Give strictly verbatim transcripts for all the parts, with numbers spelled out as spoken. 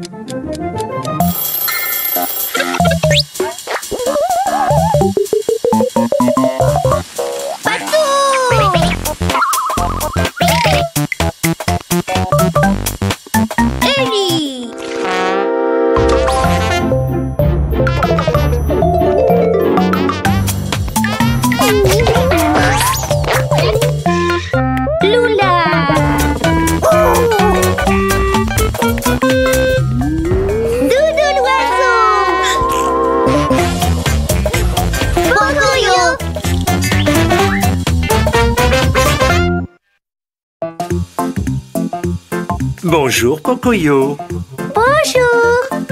Bonjour, Pocoyo. Bonjour.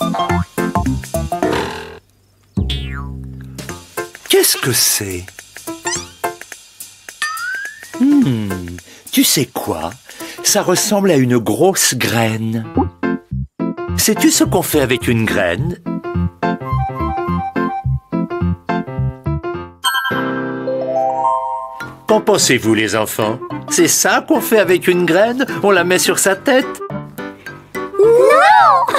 Qu'est-ce que c'est? Hmm, tu sais quoi? Ça ressemble à une grosse graine. Sais-tu ce qu'on fait avec une graine? Qu'en pensez-vous, les enfants? C'est ça qu'on fait avec une graine? On la met sur sa tête? Non!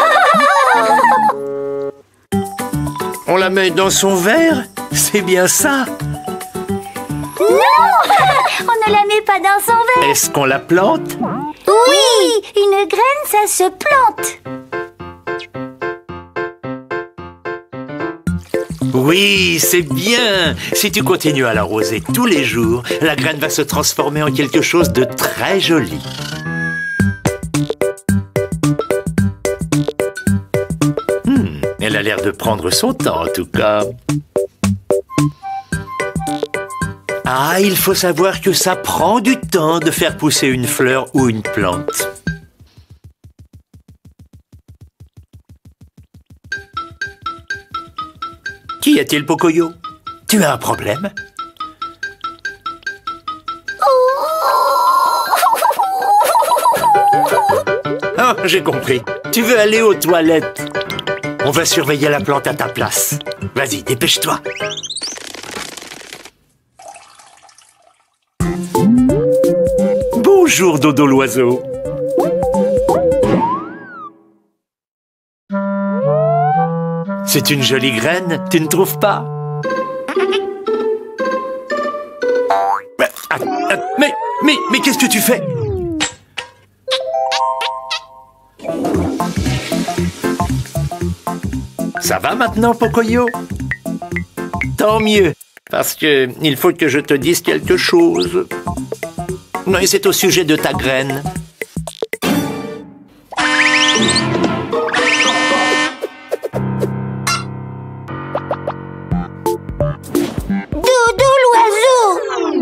On la met dans son verre? C'est bien ça? Non! On ne la met pas dans son verre. Est-ce qu'on la plante? Oui! Une graine, ça se plante. Oui, c'est bien. Si tu continues à l'arroser tous les jours, la graine va se transformer en quelque chose de très joli. Hmm, elle a l'air de prendre son temps en tout cas. Ah, il faut savoir que ça prend du temps de faire pousser une fleur ou une plante. Qu'y a-t-il, Pocoyo? Tu as un problème? Ah, j'ai compris. Tu veux aller aux toilettes. On va surveiller la plante à ta place. Vas-y, dépêche-toi. Bonjour, Dodo l'oiseau. C'est une jolie graine, tu ne trouves pas? Mais, mais, mais qu'est-ce que tu fais? Ça va maintenant, Pocoyo? Tant mieux, parce que il faut que je te dise quelque chose. Non, et c'est au sujet de ta graine. Dodo l'oiseau!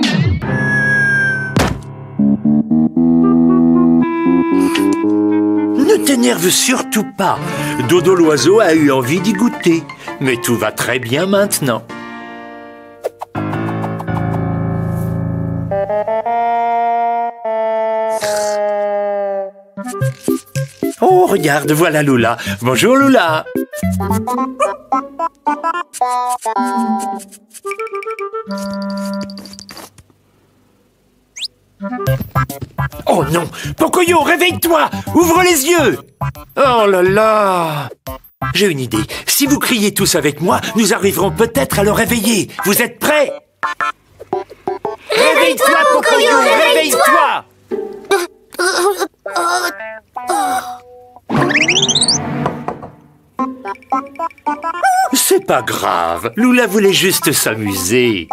Ne t'énerve surtout pas. Dodo l'oiseau a eu envie d'y goûter. Mais tout va très bien maintenant. Oh, regarde, voilà Lula. Bonjour Lula. Oh non! Pocoyo, réveille-toi! Ouvre les yeux! Oh là là! J'ai une idée. Si vous criez tous avec moi, nous arriverons peut-être à le réveiller. Vous êtes prêts? Réveille-toi, Pocoyo! Réveille-toi! C'est pas grave. Lula voulait juste s'amuser.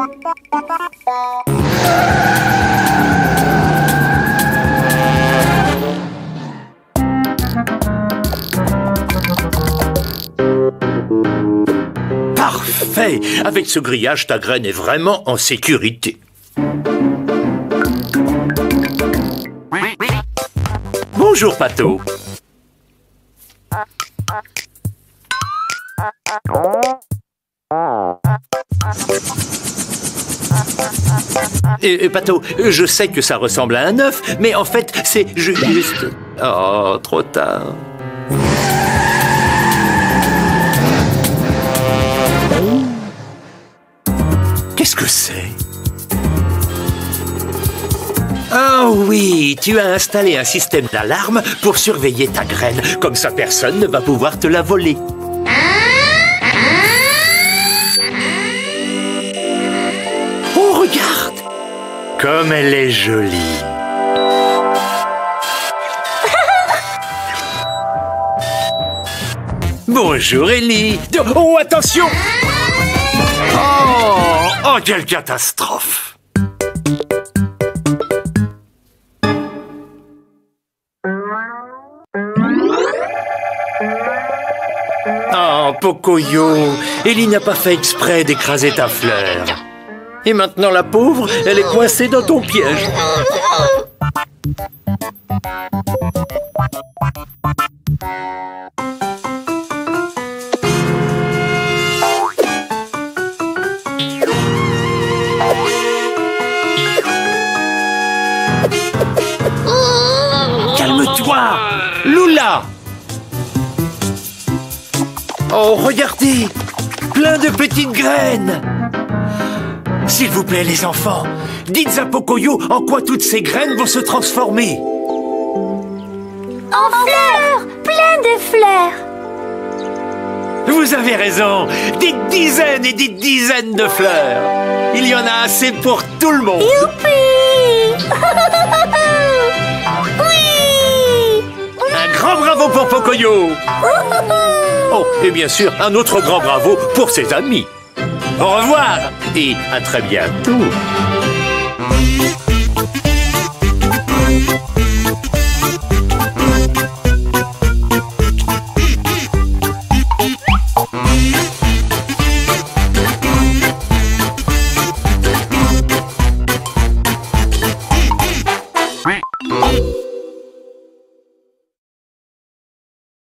Parfait! Avec ce grillage, ta graine est vraiment en sécurité. Bonjour, Pato. Et, et Pato, je sais que ça ressemble à un œuf, mais en fait, c'est juste... Oh, trop tard. Qu'est-ce que c'est? Ah Oh oui, tu as installé un système d'alarme pour surveiller ta graine. Comme ça, personne ne va pouvoir te la voler. Oh, regarde! Comme elle est jolie. Bonjour, Ellie. Oh, attention! Oh, oh, quelle catastrophe! Oh, Pocoyo, Ellie n'a pas fait exprès d'écraser ta fleur. Et maintenant, la pauvre, elle est coincée dans ton piège. Calme-toi, Lula! Oh, regardez! Plein de petites graines! S'il vous plaît, les enfants, dites à Pocoyo en quoi toutes ces graines vont se transformer. En fleurs! Plein de fleurs! Vous avez raison! Des dizaines et des dizaines de fleurs! Il y en a assez pour tout le monde! Youpi! Oui! Un grand bravo pour Pocoyo! Oh, et bien sûr, un autre grand bravo pour ses amis! Au revoir et à très bientôt!